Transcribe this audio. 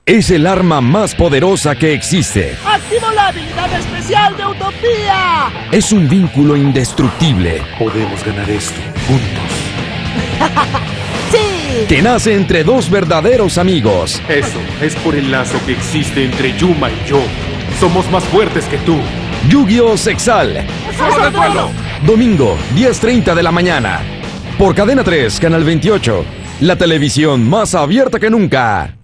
Es el arma más poderosa que existe. ¡Activo la habilidad especial de Utopía! Es un vínculo indestructible. Podemos ganar esto juntos. ¡Sí! Que nace entre dos verdaderos amigos. Eso es por el lazo que existe entre Yuma y yo. Somos más fuertes que tú. Yu-Gi-Oh! Sexal. ¡Fuego del duelo! Domingo, 10:30 de la mañana. Por Cadena 3, Canal 28. La televisión más abierta que nunca.